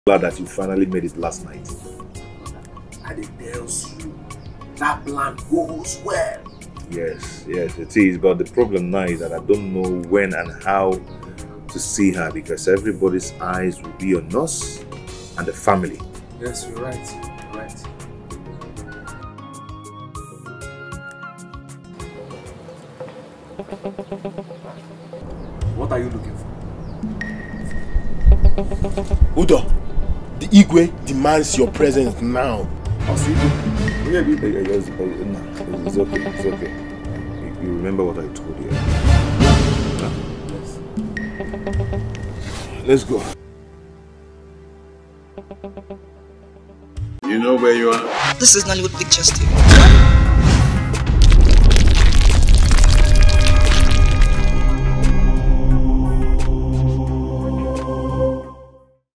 Glad that you finally made it last night. I did tell you, that plan goes well. Yes, it is. But the problem now is that I don't know when and how to see her because everybody's eyes will be on us and the family. Yes, you're right. You're right. What are you looking for? Udo, the Igwe demands your presence now. I'll see you. It's okay, it's okay. You remember what I told you? Yes. Let's go. You know where you are? This is Nollywood Pictures TV.